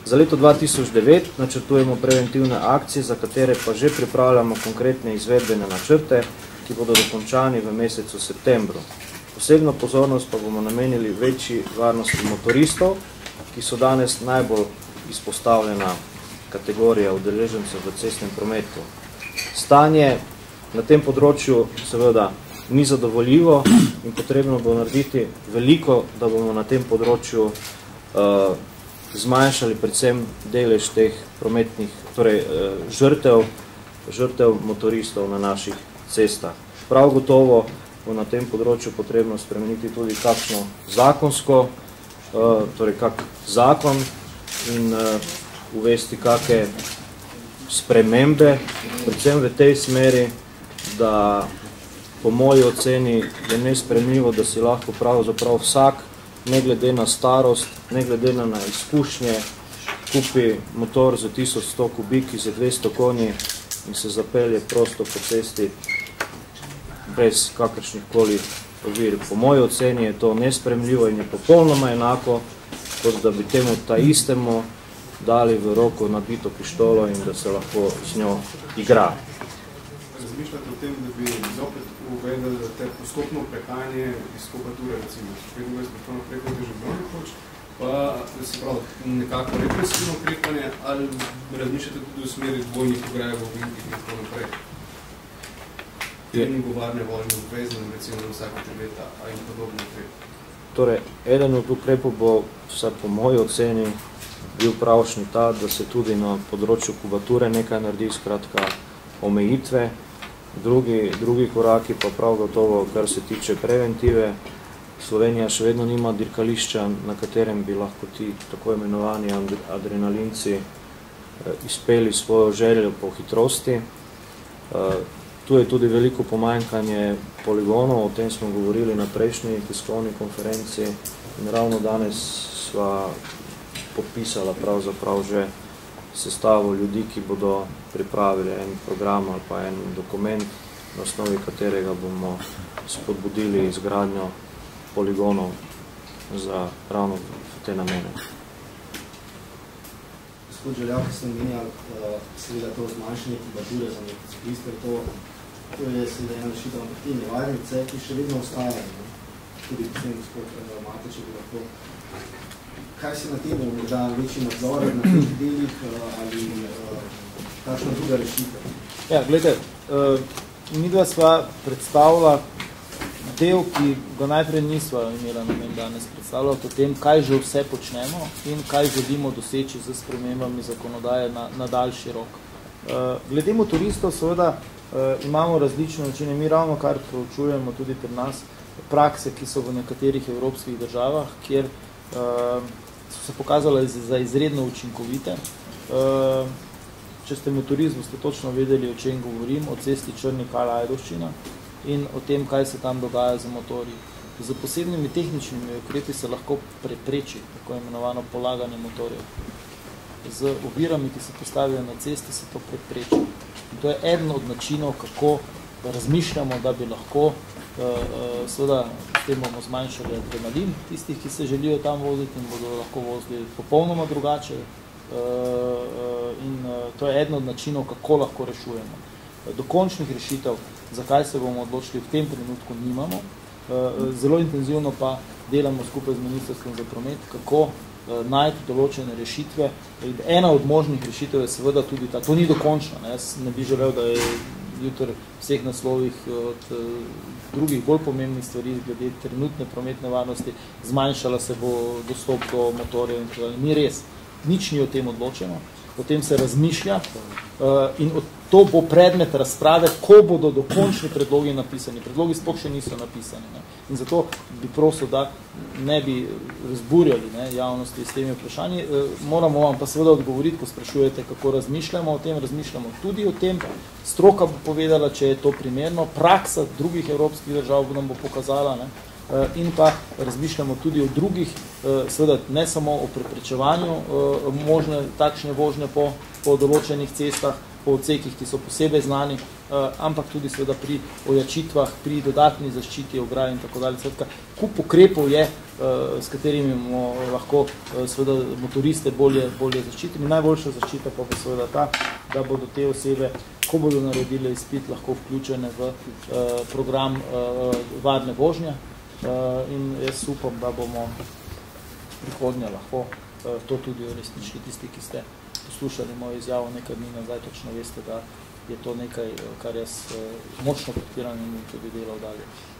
Za leto 2009 načrtujemo preventivne akcije, za katere pa že pripravljamo konkretne izvedbene načrte, ki bodo dokončani v mesecu septembru. Posebno pozornost pa bomo namenili večji varnosti motoristov, ki so danes najbolj izpostavljena kategorija udeležencev v cestnem prometu. Stanje na tem področju seveda ni zadovoljivo in potrebno bo narediti veliko, da bomo na tem področju zmanjšali predvsem delež teh prometnih, torej žrtev motoristov na naših cestah. Prav gotovo bo na tem področju potrebno spremeniti tudi kakšno zakonsko, torej kak zakon in uvesti kakšne spremembe, predvsem v tej smeri, da po moji oceni je nesprejemljivo, da si lahko pravzaprav vsak, ne glede na starost, ne glede na izkušnje, kupi motor za 1100 kubiki, za 200 konji in se zapelje prosto po cesti brez kakršnih koli ovir. Po moji oceni je to nesprejemljivo in je popolnoma enako, kot da bi temu ta istemu dali v roko nabito pištolo in da se lahko z njo igra. Razmišljate o tem, da bi zopet uvedeli te postopno prehajanje iz kubature, recimo, 25 naprej, kot je že bilo nekoč, pa se pravi nekako represivno ukrepanje, ali razmišljate tudi v smeri dvojnih ograjev v ovinkih in tako naprej? Treningovarne vožnje obvezne, recimo na vsako 3 leta, a in podobno ukrep. Torej, eden od ukrepov bo, vsaj po moji oceni, bil pravšnji ta, da se tudi na področju kubature nekaj naredi, skratka omejitve. Drugi koraki pa prav gotovo, kar se tiče preventive. Slovenija še vedno nima dirkališča, na katerem bi lahko ti tako imenovani adrenalinci izpeli svojo željo po hitrosti. Tu je tudi veliko pomanjkanje poligonov, o tem smo govorili na prejšnji tiskovni konferenci in ravno danes sva podpisala pravzaprav že sestavo ljudi, ki bodo pripravili en program ali pa en dokument, na osnovi katerega bomo spodbudili izgradnjo poligonov za ravno te namene. Gospod Željak, ste menjali seveda to zmanjšanje kubature za motocikliste, to je seveda ena rešitev, ampak te nevarnice, ki še vedno ostajajo, tudi potem gospod Mateč je bi lahko. Kaj se na tem morda večji nadzor na teh delih ali kakšna druga rešitev? Ja, gledajte, midva sva predstavila del, ki ga najprej nisva imela namen danes predstavljati o tem, kaj že vse počnemo in kaj želimo doseči z spremembami zakonodaje na daljši rok. Glede motoristov seveda imamo različne načine. Mi ravno kar proučujemo tudi pri nas prakse, ki so v nekaterih evropskih državah, kjer so se pokazale za izredno učinkovite. Če ste motorist, boste točno vedeli, o čem govorim, o cesti Črnik-Ajdovščina in o tem, kaj se tam dogaja z motorji. Z posebnimi tehničnimi ukrepi se lahko prepreči tako imenovano polaganje motorjev. Z ovirami, ki se postavijo na cesti, se to prepreči. In to je eden od načinov, kako razmišljamo, da bi lahko seveda s tem bomo zmanjšali adrenalin tistih, ki se želijo tam voziti in bodo lahko vozili popolnoma drugače. In to je eden od načinov, kako lahko rešujemo. Dokončnih rešitev, zakaj se bomo odločili, v tem trenutku nimamo. Zelo intenzivno pa delamo skupaj z Ministrstvom za promet, kako najti določene rešitve. Ena od možnih rešitev je seveda tudi ta, to ni dokončno, ne? Jaz ne bi želel, da je jutri vseh naslovih od drugih bolj pomembnih stvari glede trenutne prometne varnosti, zmanjšala se bo dostop do motorjev in tako. Ni res, nič ni o tem odločeno, o tem se razmišlja in to bo predmet razprave, ko bodo dokončni predlogi napisani. Predlogi sploh še niso napisani. Ne? In zato bi prosil, da ne bi razburjali javnosti s temi vprašanji. Moramo vam pa seveda odgovoriti, ko sprašujete, kako razmišljamo o tem. Razmišljamo tudi o tem. Stroka bo povedala, če je to primerno. Praksa drugih evropskih držav nam bo pokazala. Ne? In pa razmišljamo tudi o drugih, seveda ne samo o preprečevanju možne takšne vožnje po določenih cestah, po odsekih, ki so posebej znani, ampak tudi seveda pri ojačitvah, pri dodatni zaščiti ograj in tako dalje. Kup ukrepov je, s katerimi bomo lahko seveda motoriste bolje zaščitili. Najboljša zaščita pa bo seveda ta, da bodo te osebe, ko bodo naredile izpit, lahko vključene v program varne vožnje in jaz upam, da bomo prihodnje lahko to tudi uresničili. Tisti, ki ste poslušali mojo izjavo nekaj dni nazaj, točno veste, da je to nekaj, kar jaz močno podpiram in tudi delal dalje.